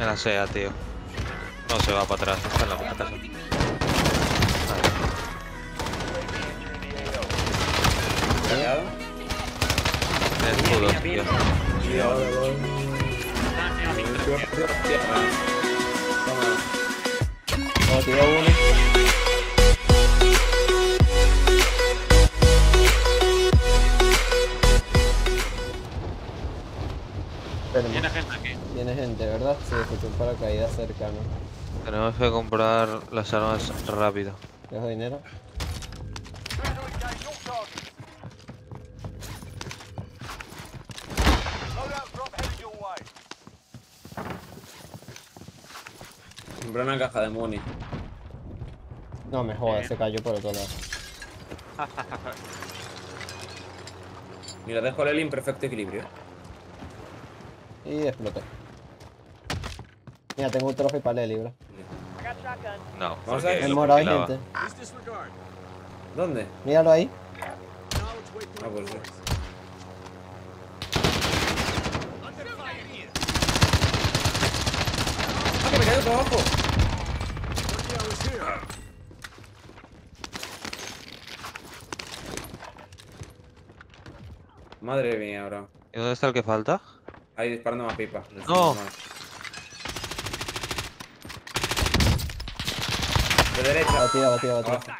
Me la sea, tío. No se va para atrás, está en la puta casa. ¿Cargado? El escudo, tío. Y ahora voy. Están encima mío, Toma. No, tiro uno. Espérenme. Viene gente aquí. Viene gente, ¿verdad? Sí, escuché un paracaídas cercano. Tenemos que comprar las armas rápido. ¿Dejo dinero? Compré una caja de money. No me jodas, se cayó por otro lado. Mira, dejo el en perfecto equilibrio. Y exploté. Mira, tengo un trofeo para Lely, bro. No, Vamos a porque ver. En lo morado hay fusilaba. gente. ¿Dónde? Míralo ahí. Ah, pues sí. ¡Ah, que me cayó por abajo! Madre mía, bro. ¿Y dónde está el que falta? Ahí disparando a pipa. No. De derecha. Batida, batida, batida. Abajo.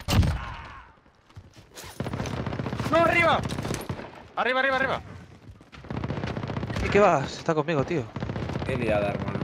¡No, arriba! Arriba, arriba, arriba. ¿Y qué vas? Está conmigo, tío. Qué liada, hermano.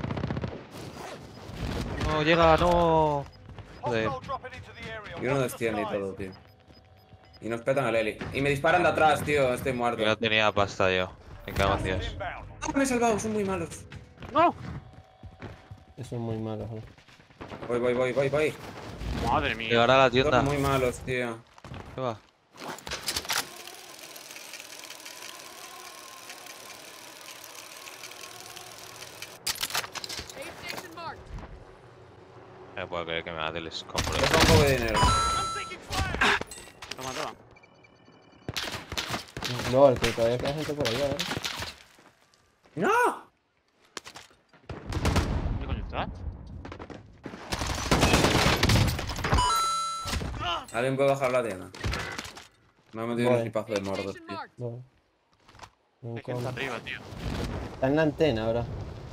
No llega, no. Joder. Y uno desciende y todo, tío. Y nos petan al Eli. Y me disparan de atrás, tío. Estoy muerto. Yo no tenía pasta yo. Me cago en Dios. Ah, me he salvado. Son muy malos. ¡No! Eso es muy malo, joder. Voy. Madre mía. Llegará a la tienda. Son muy malos, tío. ¿Qué va? No puedo creer que me haga les compro. Deja un poco de dinero. Toma, toma. No, el que todavía queda gente por ahí, a ver. ¡No! ¿Dónde coño está? ¿Alguien puede bajar la tienda? Me ha metido un Voy. equipazo de mordos, tío. No. Hay gente arriba, tío. Está en la antena, bro.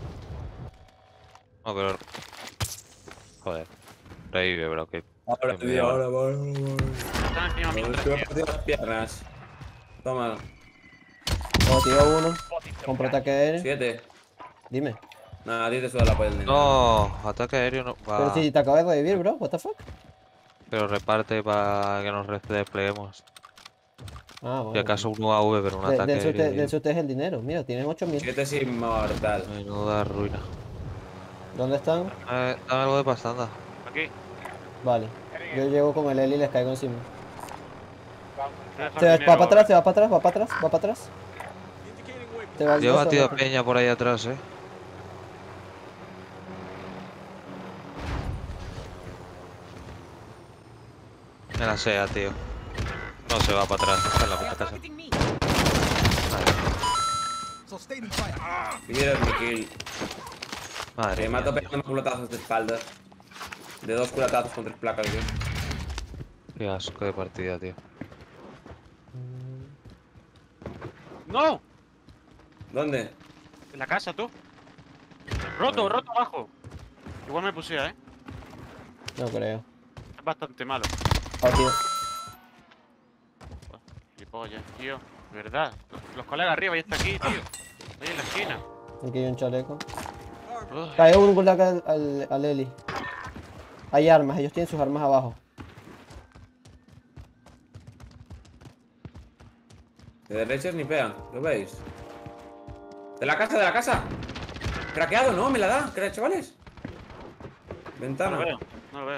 No, pero. Joder. Revive, bro. Que. Ahora, que tío, ahora. Están encima mío, Estoy a tío. partir las piernas. Toma. No, tiro uno. Compro ataque aéreo. 7. Dime. Nada, a ti te suda la polla del dinero. No, ataque aéreo no. Va. Pero si te acabo de revivir, bro. What the fuck? Pero reparte para que nos despleguemos. Ah, Si bueno. acaso un UAV, pero un ataque De aéreo. eso es el dinero. Mira, tienen 8000. 7 es inmortal. Menuda ruina. ¿Dónde están? Dame algo de pasta, anda. Aquí. Vale. Yo llego con el Eli y les caigo encima. Voy a dejar Se va dinero para atrás, ahora. se va para atrás, va para atrás, va para atrás. Se va al Yo he brazo, batido a va- peña por ahí atrás, Me la sea, tío. No se va para atrás, está en la puta casa. Mira mi kill. Madre Me mía, mato tío. pegando culotazos de espalda. De 2 culatazos con 3 placas, tío. Qué asco de partida, tío. ¡No! ¿Dónde? En la casa, tú. Roto, roto abajo. Igual me pusía, No creo. Es bastante malo. Batido. Gilipollas, tío. De verdad. Los colegas arriba ya está aquí, tío. Ahí en la esquina. Aquí hay un chaleco. Uf. Cayó un gulag al Eli. Hay armas, ellos tienen sus armas abajo. De derecha ni pegan, ¿lo veis? ¡De la casa, de la casa! ¡Craqueado, no! ¡Me la da! Chavales! No Ventana. lo veo, no lo veo.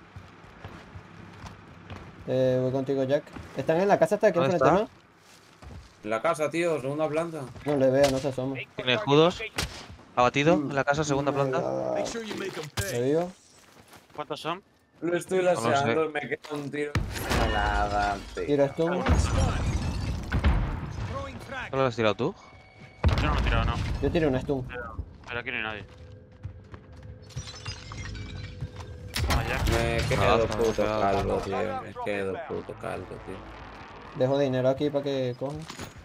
Voy contigo, Jack. ¿Están en la casa hasta aquí ¿Dónde enfrente, está? no? En la casa, tío, segunda planta. No le veo, no se asoma. ¿Tiene escudos? ¿Abatido? ¿En la casa, segunda planta? ¿Le vivo? ¿Cuántos son? Lo estoy lo sé. laseando, me queda un tiro. Nada, tío. Tiro stun. ¿No lo has tirado tú? Yo no lo he tirado, no. Yo tiré un stun. Pero aquí no hay nadie. ya. Me Ah, quedo no, puto no, calvo, tío. Me quedo puto calvo, tío. Dejo dinero aquí para que cojan.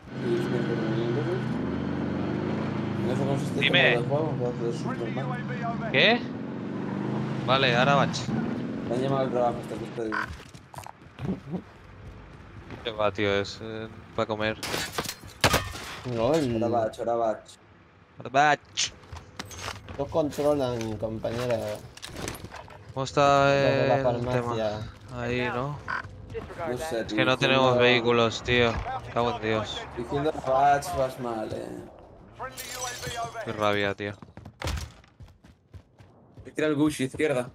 En eso consiste el Dime. tema del juego, entonces es normal. ¿Qué? Vale, ahora bach. Me han llamado al trabajo, estás despedido. ¿Qué va, tío? Es para comer. LOL. Ahora bach. Bach. Los controlan, compañera. ¿Cómo está Los de la el tema? farmacia. Ahí, ¿no? No sé, Es que no tenemos vehículos, tío. Cago en Dios. Diciendo bach vas mal, Qué rabia, tío. Tira el Gucci izquierda.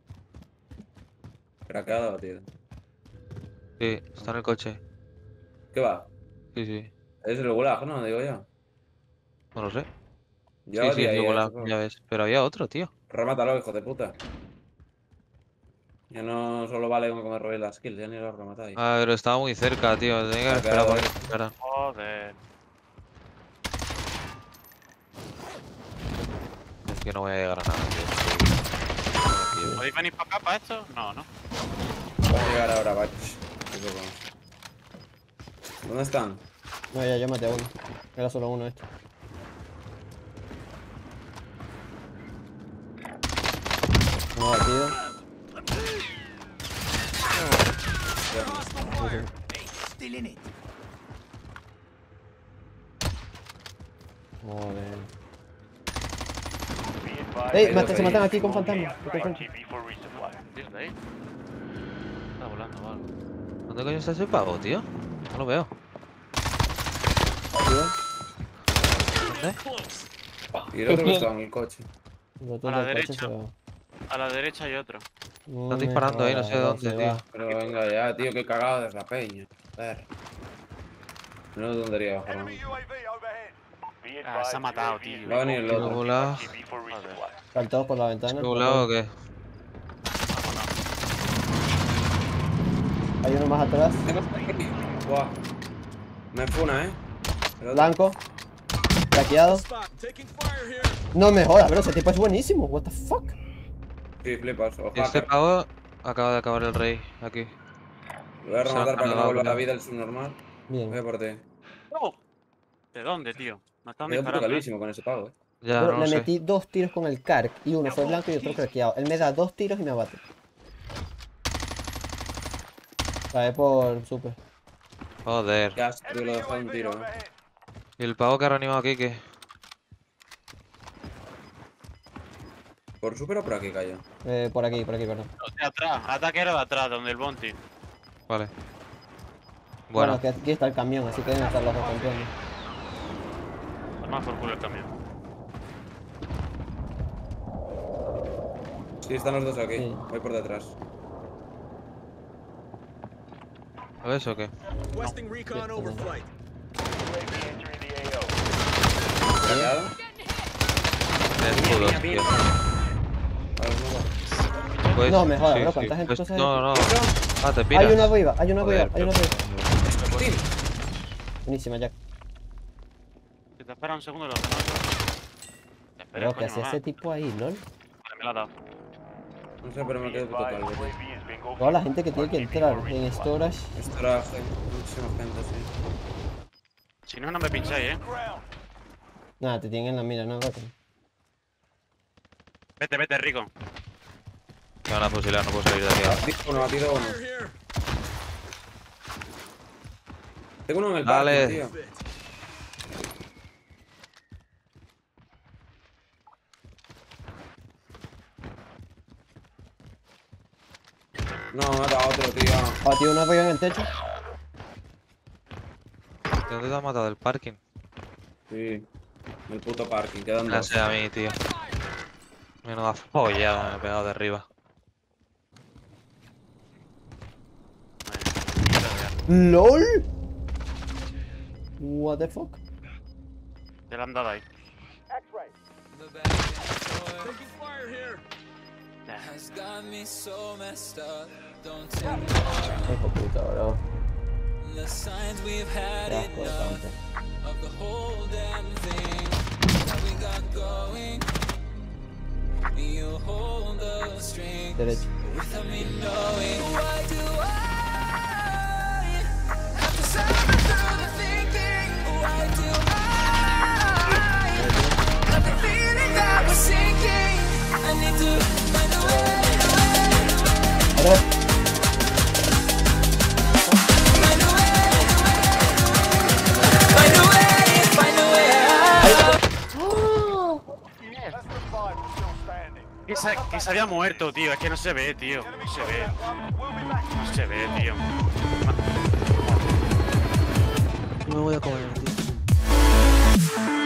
Craqueado, tío. Sí, está en el coche. ¿Qué va? Sí, sí. Es el gulag, ¿no? Digo yo. No lo sé. Yo Sí, sí, es ahí, luego supongo. ya ves. Pero había otro, tío. Remátalo, hijo de puta. Ya no solo vale con que me robéis las kills, ya ni lo rematáis. Ah, pero estaba muy cerca, tío. Tenía que haber esperado para que se esperaran. Joder. Es que no voy a llegar a nada, tío. ¿Podéis venir para acá para esto? No, no. Voy a llegar ahora, bach. ¿Dónde están? No, ya yo maté a uno. Era solo uno este. No, batido. Joder. ¡Ey! Se matan aquí con fantasma. ¿Desde ahí? Está volando o algo. ¿Dónde coño está ese pavo, tío? No lo veo. Batido. ¿Dónde? Y el otro que estaba en el coche. Los dos A la del coche derecha. se va. A la derecha hay otro. No Están me disparando ahí, no sé de jodas, dónde, se tío. va. Pero venga ya, tío, qué cagado es la peña. Joder. No tontería bajar. ¿No? Ah, se ha matado, tío. Va a venir el ¿Qué otro. volado? Saltados por la ventana. ¿Qué volado o qué? Hay uno más atrás. Buah. Me funa, El otro. Blanco. Craqueado. No me jodas, bro. Ese tipo es buenísimo. What the fuck. Sí, flipas. O Y este hacker. pavo acaba de acabar el rey aquí. Lo voy a Se rematar han para que me cargado, vuelva la creo. vida el subnormal. Voy a Bien. por ti. ¡Oh! ¿De dónde, tío? Me están Me da puto disparando. calvísimo con ese pavo, Ya, Bro, no le lo sé. metí 2 tiros con el Kark. Y uno fue blanco y otro craqueado. Él me da 2 tiros y me abate. Cae por super. Joder. Ya, tío, lo dejó un tiro, ¿Y el pavo que ha reanimado aquí qué? ¿Por super o por aquí cayó? Por aquí, perdón. De atrás. Ataquero de atrás, donde el Bounty. Vale. Bueno, Bueno, que aquí está el camión, así que deben estar los dos campeones. Toma por culo el camión. Sí, están los dos aquí. Sí. Voy por detrás. ¿lo ves o qué? Requesting recon overflight. ¿Craqueado? De escudos, tío. Pues, No me jodas, sí, bro, sí. ¿cuánta gente Pues, cosa hay no, aquí? no. Ah, te piras. Hay una viva, hay una Joder, viva, hay una viva. ¡Hostia! Buenísima, Jack. Si te espera un segundo, lo remato. Te espera, Bro, ¿qué coño, hacía mamá. ese tipo ahí, lol? Vale, me la ha dado. No sé, pero me quedo puto calvo, tío. Toda la gente que tiene que entrar en storage. Esto era muchísima gente, sí. Si no, no me pincháis, Nada, te tienen en la mira, no, gato. Vete, vete, Rico. Me van a fusilar, no puedo salir de aquí. Ha tiro uno. Fire here. Tengo uno en el Dale. parking, tío. No, me ha matado otro, tío. Batió una viva en el techo. ¿De dónde te has matado? ¿Del parking? Sí. El puto parking, quedan Ya dos. sé a mí, tío. Menuda follada me he pegado de arriba. LOL. What the fuck. Te la han dado ahí. Taking fire here. Has got me so messed up. Don't take Hijo puta, bro. the signs we've had Qué asco de enough campo. of the whole damn thing that we got going. You hold us strings Derecho. without me knowing. Why do I have to suffer through the thinking? Why do I have the feeling that we're sinking? I need to find a way, Ahora, find a way, find a way, find a way out. Que se había muerto, tío. Es que no se ve, tío. No se ve. No se ve, tío. No me voy a comer, tío.